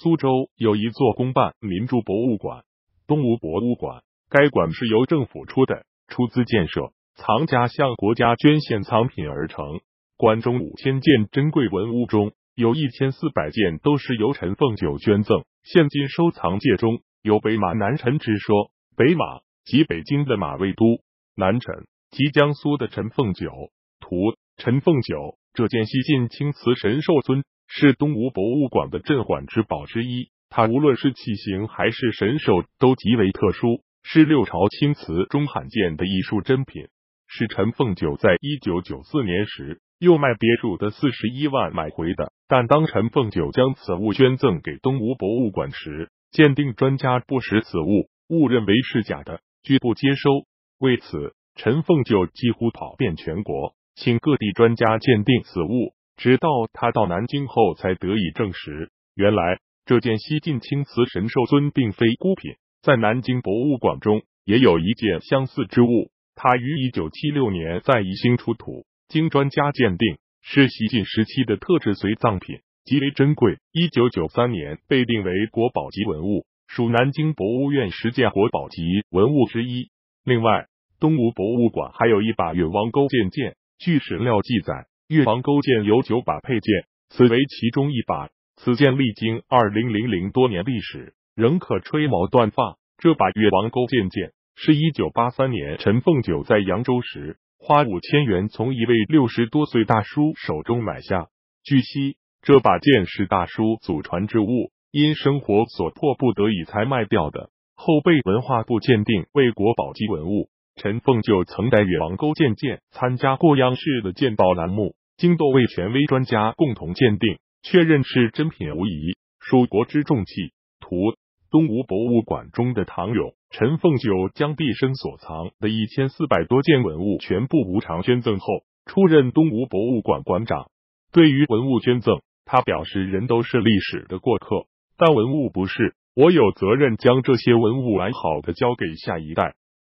苏州有一座公办民族博物馆——东吴博物馆，该馆是由政府出资建设，藏家向国家捐献藏品而成。馆中5000件珍贵文物中，有1400件都是由陈凤九捐赠，现今收藏界中有北马南陈之说。北马即北京的马未都，南陈即江苏的陈凤九。图陈凤九，这件西晋青瓷神兽尊是东吴博物馆的镇馆之宝之一，它无论是器型还是神兽都极为特殊，是六朝青瓷中罕见的艺术珍品，是陈凤九在1994年时又卖别墅的41万买回的。但当陈凤九将此物捐赠给东吴博物馆时，鉴定专家不识此物，误认为是假的，拒不接收。为此，陈凤九几乎跑遍全国，请各地专家鉴定此物，直到他到南京后才得以证实。原来这件西晋青瓷神兽尊并非孤品，在南京博物馆中也有一件相似之物，它于1976年在宜兴出土，经专家鉴定是西晋时期的特制随葬品，极为珍贵。1993年被定为国宝级文物，属南京博物院10件国宝级文物之一。另外，东吴博物馆还有一把越王勾践剑，据史料记载，越王勾践有9把佩剑，此为其中一把。此剑历经2000多年历史，仍可吹毛断发。这把越王勾践剑是1983年陈凤九在扬州时花5000元从一位60多岁大叔手中买下。据悉，这把剑是大叔祖传之物，因生活所迫不得已才卖掉的，后被文化部鉴定为国宝级文物。陈凤九曾带越王勾践剑参加过央视的鉴宝栏目，经多位权威专家共同鉴定，确认是真品无疑，属国之重器。图东吴博物馆中的唐俑，陈凤九将毕生所藏的1400多件文物全部无偿捐赠后，出任东吴博物馆馆长。对于文物捐赠，他表示人都是历史的过客，但文物不是，我有责任将这些文物完好的交给下一代。